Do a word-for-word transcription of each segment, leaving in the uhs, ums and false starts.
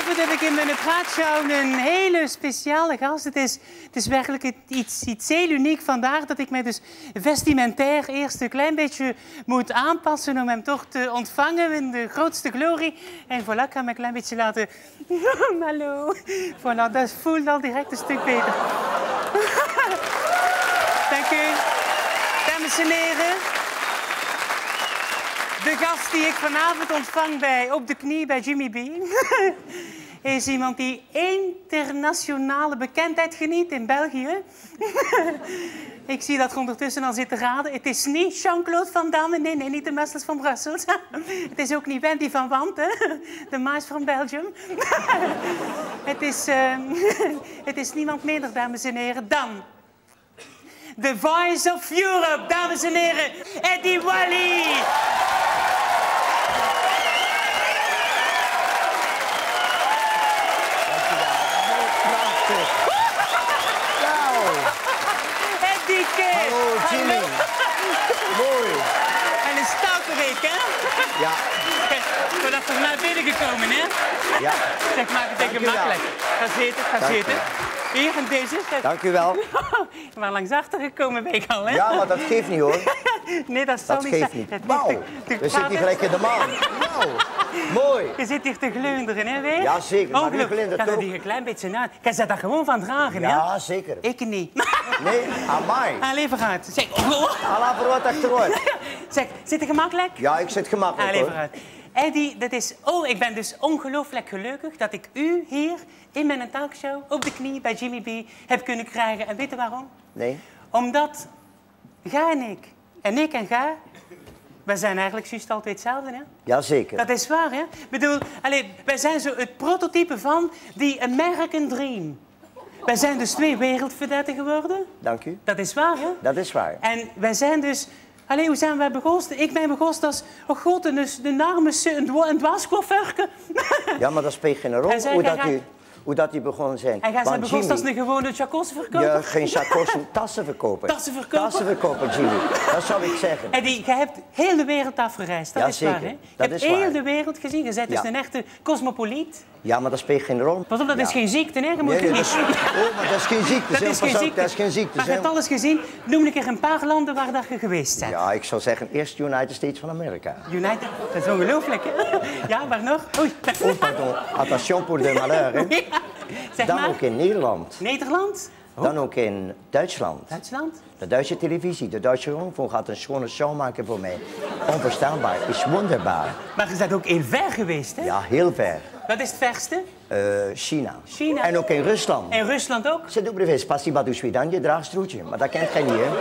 Vanavond heb ik in mijn praatshow een hele speciale gast. Het is, het is werkelijk iets, iets heel uniek vandaag dat ik mij dus vestimentair eerst een klein beetje moet aanpassen om hem toch te ontvangen in de grootste glorie. En voilà, ik ga me een klein beetje laten... Hallo. Voilà, dat voelt al direct een stuk beter. Dank u. Dames en heren. De gast die ik vanavond ontvang bij Op de Knie bij Jimmy B... is iemand die internationale bekendheid geniet in België. Ik zie dat je ondertussen al zit te raden. Het is niet Jean-Claude Van Damme, nee, nee, niet de Messels van Brussels. Het is ook niet Wendy van Wanten, de mais van Belgium. Het is, uh, het is niemand minder, dames en heren, dan... The Voice of Europe, dames en heren, Eddie Wally. Hallo, Jimmy. Hallo. Mooi. En een stoute week, hè? Ja. Voordat we naar binnen gekomen, hè? Ja. Zeg, maak het even makkelijk. Ga zitten, ga Dank zitten. Hier, en deze. Dank u wel. Je bent langs achter gekomen, ben ik al, hè? Ja, maar dat geeft niet, hoor. Nee, dat zal Dat niet geeft zijn. niet. Wauw. We zitten hier gelijk in de maan. Wauw. Mooi. Je zit hier te glunderen, hè, weer? Ja, zeker. Maar u Ongeluk. glundert Ga er ook. hier een klein beetje naar. Jij zet dat gewoon van dragen, hè? Ja, zeker. Ik niet. Nee, amai. Allee, vooruit. Zeg, oh. Alla voor wat achteruit. Zeg, zit je gemakkelijk? Ja, ik zit gemakkelijk, Allee, hoor. vooruit. Eddie, dat is... Oh, ik ben dus ongelooflijk gelukkig dat ik u hier in mijn talkshow op de knie bij Jimmy B heb kunnen krijgen. En weet je waarom? Nee. Omdat Ga en ik, en ik en Ga, wij zijn eigenlijk juist altijd hetzelfde, hè? Ja, zeker. Dat is waar, hè? Ik bedoel, allee, wij zijn zo het prototype van die American Dream. Wij zijn dus twee wereldverdetten geworden. Dank u. Dat is waar, hè? Dat is waar. En wij zijn dus... Allee, hoe zijn wij begonnen? Ik ben begonnen als... Oh god, een, een arme... Een, dwa, een dwaaskofferke. Ja, maar dat speelt geen rol En zij- hoe, hij dat gaat- u, hoe dat u begonnen zijn. En jij Want bent begonnen als Jimmy, een gewone chacossenverkoper? Ja, geen chacossen, tassen verkopen. Tassen verkopen? Tassen verkopen, Jimmy. Dat zou ik zeggen. En die, je hebt heel de wereld afgereisd, dat Ja, is zeker. waar, hè? Je Dat hebt is heel waar. de wereld gezien. Je bent dus Ja. een echte cosmopoliet. Ja, maar dat speelt geen rol. Pas op, dat Ja. is geen ziekte, hè? Je moet Nee, nee, niet... dat is, oh, maar dat is geen ziekte. Dat zeg. is Pas geen op, ziekte. Dat is geen ziekte. Maar je zeg. hebt alles gezien. Noem ik er een paar landen waar dat je geweest bent. Ja, ik zou zeggen eerst United States van Amerika. United, dat is ongelooflijk, hè? Ja, waar nog? Oei. Oh, pardon. Attention pour de malheur, hè. Ja. Zeg Dan maar. ook in Nederland. Nederland? Dan ook in Duitsland. Duitsland? De Duitse televisie, de Duitse rundfunk gaat een schone show maken voor mij. Onverstaanbaar, is wonderbaar. Maar je bent ook in ver geweest, hè? Ja, heel ver. Wat is het verste? Uh, China. China. En ook in Rusland. In Rusland ook? Ze doen brevet, spasiba du svidanje, draagstroetje. Maar dat kent gij niet, hè?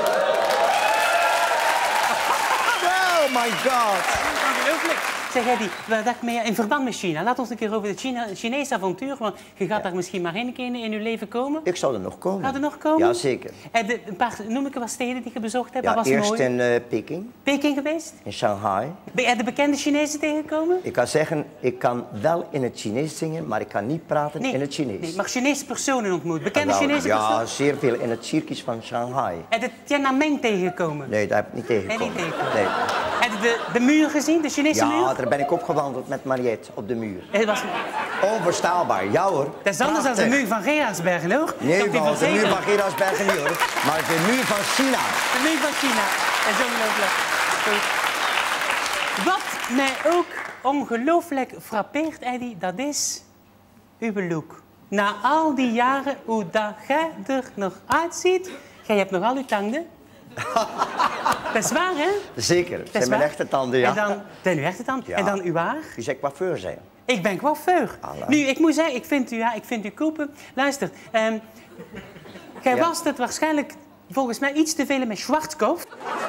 Oh my god. Ongelooflijk. Zeg Eddie, waar dat ik mee, in verband met China, laat ons een keer over het China, Chinese avontuur, want je gaat daar misschien maar één keer in je leven komen. Ik zou er nog komen. Gaat er nog komen? Ja, zeker. En de, een paar, noem ik wat steden die je bezocht hebt, Ja, dat was eerst mooi. in uh, Peking, Peking geweest? in Shanghai. Ben je de bekende Chinezen tegengekomen? Ik kan zeggen, ik kan wel in het Chinees zingen, maar ik kan niet praten in het Chinees. Nee, maar Chinese personen ontmoet. Bekende Wel, Chinese ja, personen? zeer veel in het circus van Shanghai. En de Tiananmen tegengekomen? Nee, daar heb ik niet Nee, tegengekomen. niet tegengekomen. Nee. En de, de muur gezien, de Chinese muur? Ja, daar ben ik opgewandeld met Mariette op de muur. Het was, Onverstaanbaar, ja hoor. dat is anders dan de Prachtig. muur van Gerardsbergen, hoor. Nee, Dat die wel, de verzekeren. muur van Gerardsbergen niet hoor. Maar de muur van China. De muur van China. Dat is ongelooflijk. Goed. Wat mij ook ongelooflijk frappeert, Eddie, dat is uw look. Na al die jaren, hoe dat jij er nog uitziet, jij hebt nog al uw tanden. Dat is waar, hè? Zeker, dat zijn mijn waar. echte tanden, ja. En dan, dat zijn uw echte tanden. Ja. En dan uw haar. U zegt coiffeur zijn. Ik ben coiffeur. Allah. Nu, ik moet zeggen, ik vind u, ja, ik vind u kopen. Luister, ehm jij Ja. was het waarschijnlijk volgens mij iets te veel met Schwarzkopf.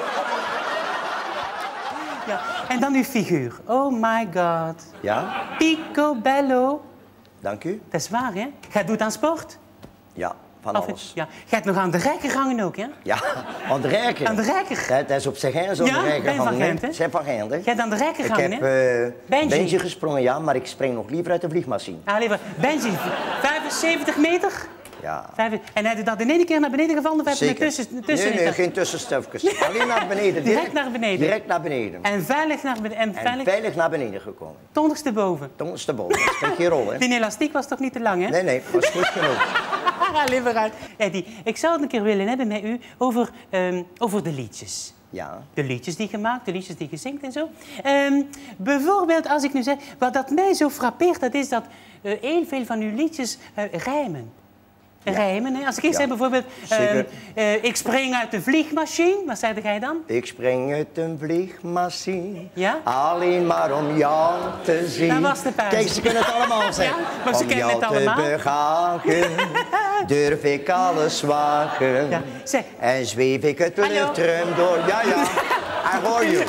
Ja, en dan uw figuur. Oh my god. Ja, Picobello. dank u. Dat is waar, hè? Jij doet aan sport? Ja, van Of- alles. Ja. Jij hebt nog aan de rekken gehangen ook, hè? Ja, aan de rijker. Aan de rekker. Dat, dat is op zich heen, zo'n Ja, rijker ben van hangen, Gent, hè? Zijn van Gent, hè? Jij hebt aan de rekker Ik gehangen, heb hè? uh, Benji. Benji gesprongen, ja, maar ik spring nog liever uit de vliegmachine. Ah, liever. Benji, vijfenzeventig meter? Ja. Vijf, en heb je dat in één keer naar beneden gevallen of heb je Zeker. er tussen, tussen Nee, nee, geen tussenstufjes. Alleen naar beneden. Direct naar beneden? Direct naar beneden. En veilig naar beneden? En veilig, En veilig naar beneden gekomen. het ondersteboven? Het ondersteboven. Dat is geen rol, hè? Die elastiek was toch niet te lang, hè? Nee, nee, dat is goed genoeg. Alleen maar uit. Eddie, ik zou het een keer willen hebben met u over, um, over de liedjes. Ja. De liedjes die je maakt, de liedjes die je zingt en zo. Um, bijvoorbeeld, als ik nu zeg, wat dat mij zo frappeert, dat is dat uh, heel veel van uw liedjes uh, rijmen. Ja. Rijmen, hè? Als ik eerst Ja. zeg bijvoorbeeld, um, uh, ik spring uit de vliegmachine, wat zei jij dan? Ik spring uit een vliegmachine, ja? alleen maar om jou te zien. Dat was de pauze. Kijk, ze kunnen het allemaal zeggen. Ja, maar ze om kennen jou het allemaal. te behagen, durf ik alles wagen. Ja. Zeg. En zweef ik het Hallo. luchtruim door. Ja, ja, I hoor you.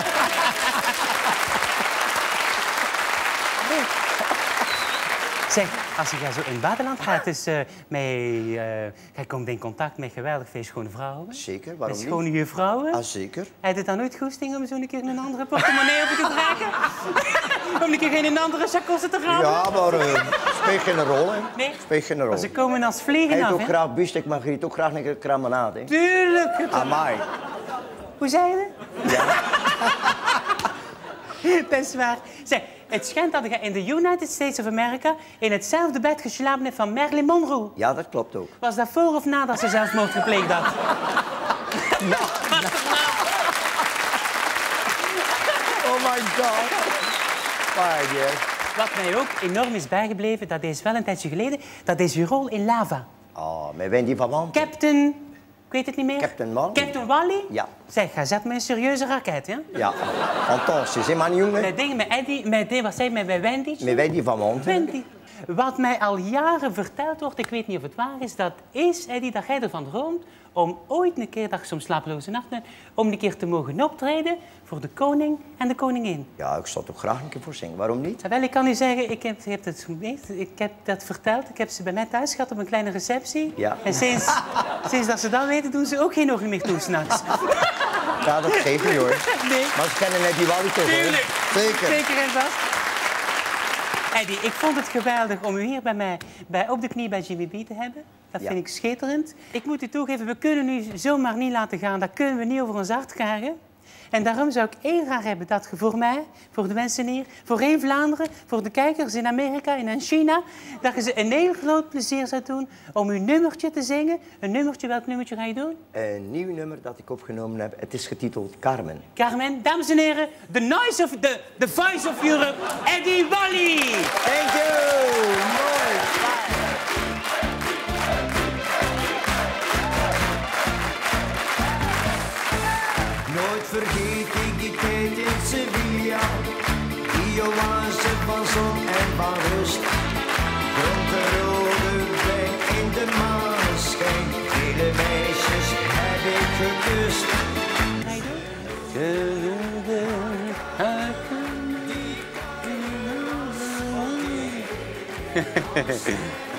Zeg, als je zo in het buitenland gaat, dus, uh, met, uh, jij komt in contact met geweldig veel schone vrouwen. Zeker, waarom met niet? schone juffrouwen. Ah, zeker. Heb je dan nooit goesting om zo een keer een andere portemonnee op te dragen? Om een keer geen andere chakossen te graven? Ja, maar uh, speelt geen rol, hè? Nee? Speelt geen rol. Maar ze komen als vliegen Hij af, doet hè? ook graag biefstuk, maar Griet ook graag een kramanaat, hè? Tuurlijk. Amai. Hoe zei je dat? Ja. Dat is waar. Zeg, het schijnt dat je in de United States of America in hetzelfde bed geslapen hebt van Marilyn Monroe. Ja, dat klopt ook. Was dat voor of nadat ze zelfmoord gepleegd had? Nou, oh my god. Fine, yes. Wat mij ook enorm is bijgebleven, dat is wel een tijdje geleden, dat is uw rol in Lava. Oh, met Wendy van Want. Captain... Ik weet het niet meer. Captain Wally. Captain Wally? Ja. Zeg, hij zet me een serieuze raket, hè? Ja, fantastisch, hè, man, jongen? Met dingen met Eddie, met die, wat zei je, met bij Wendy? Met Wendy van Want. Wendy. Wat mij al jaren verteld wordt, ik weet niet of het waar is, dat is, Eddie, dat jij ervan droomt om ooit een keer, dat je soms slapeloze nachten hebt, om een keer te mogen optreden voor de koning en de koningin. Ja, ik zou toch graag een keer voor zingen. Waarom niet? Ja, wel, ik kan u zeggen, ik heb, ik, heb het, ik heb dat verteld. Ik heb ze bij mij thuis gehad op een kleine receptie. Ja. En sinds, sinds dat ze dat weten, doen ze ook geen ogen meer toe s'nachts. Ja, dat geeft niet, hoor. Nee. Maar ze kennen net die Wally toch, hoor? Tuurlijk. Zeker. Zeker en vast. Eddie, ik vond het geweldig om u hier bij mij bij, op de knie bij Jimmy B te hebben. Dat Ja. vind ik schitterend. Ik moet u toegeven, we kunnen u zomaar niet laten gaan. Dat kunnen we niet over ons hart krijgen. En daarom zou ik heel graag hebben dat je voor mij, voor de mensen hier, voor heel Vlaanderen, voor de kijkers in Amerika en in China, dat je ze een heel groot plezier zou doen om uw nummertje te zingen. Een nummertje, welk nummertje ga je doen? Een nieuw nummer dat ik opgenomen heb. Het is getiteld Carmen. Carmen, dames en heren, the noise of the, the voice of Europe, Eddie Wally. Thank you! Mooi! Nooit vergeet ik die tijd in Sevilla, die oase van zon en van rust. Dronken rode wijn in de maneschijn, vele meisjes heb ik gekust. Ga je doen?